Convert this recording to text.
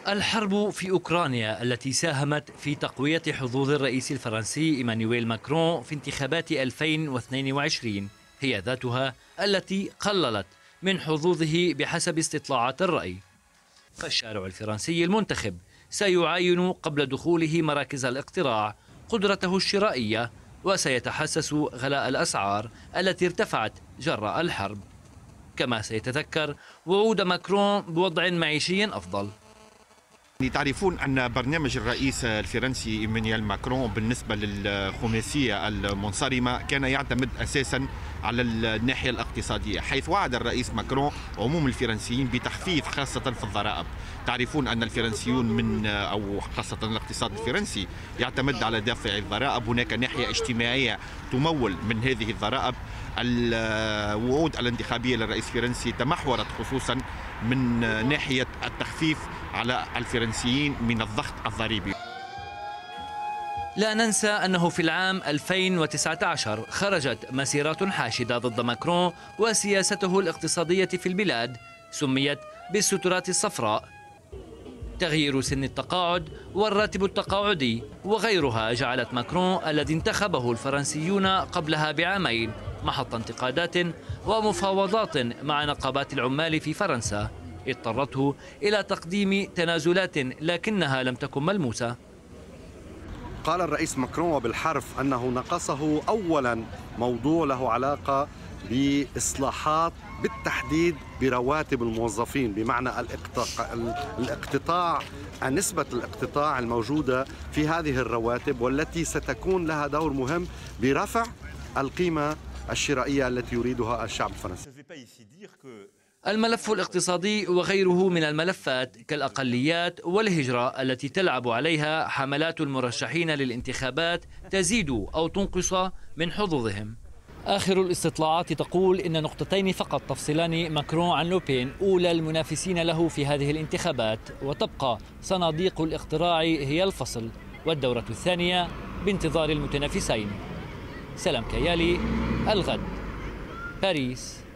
الحرب في أوكرانيا التي ساهمت في تقوية حظوظ الرئيس الفرنسي إيمانويل ماكرون في انتخابات 2022 هي ذاتها التي قللت من حظوظه بحسب استطلاعات الرأي. فالشارع الفرنسي المنتخب سيعاين قبل دخوله مراكز الاقتراع قدرته الشرائية، وسيتحسس غلاء الأسعار التي ارتفعت جراء الحرب، كما سيتذكر وعود ماكرون بوضع معيشي أفضل. تعرفون أن برنامج الرئيس الفرنسي إيمانويل ماكرون بالنسبة للخماسية المنصرمة كان يعتمد أساسا على الناحية الاقتصادية، حيث وعد الرئيس ماكرون عموم الفرنسيين بتخفيض خاصة في الضرائب. تعرفون أن الفرنسيون أو خاصة الاقتصاد الفرنسي يعتمد على دفع الضرائب. هناك ناحية اجتماعية تمول من هذه الضرائب. الوعود الانتخابية للرئيس الفرنسي تمحورت خصوصا من ناحية التخفيف على الفرنسيين من الضغط الضريبي. لا ننسى أنه في العام 2019 خرجت مسيرات حاشدة ضد ماكرون وسياسته الاقتصادية في البلاد، سميت بالسترات الصفراء. تغيير سن التقاعد والراتب التقاعدي وغيرها جعلت ماكرون الذي انتخبه الفرنسيون قبلها بعامين محط انتقادات ومفاوضات مع نقابات العمال في فرنسا اضطرته إلى تقديم تنازلات لكنها لم تكن ملموسة. قال الرئيس ماكرون وبالحرف أنه نقصه أولا موضوع له علاقة بإصلاحات بالتحديد برواتب الموظفين، بمعنى الاقتطاع، نسبة الاقتطاع الموجودة في هذه الرواتب، والتي ستكون لها دور مهم برفع القيمة الشرائية التي يريدها الشعب الفرنسي. الملف الاقتصادي وغيره من الملفات كالأقليات والهجرة التي تلعب عليها حملات المرشحين للانتخابات تزيد أو تنقص من حظوظهم. آخر الاستطلاعات تقول إن نقطتين فقط تفصلان ماكرون عن لوبين أولى المنافسين له في هذه الانتخابات، وتبقى صناديق الاقتراع هي الفصل، والدورة الثانية بانتظار المتنافسين. سلام كيالي، الغد، باريس.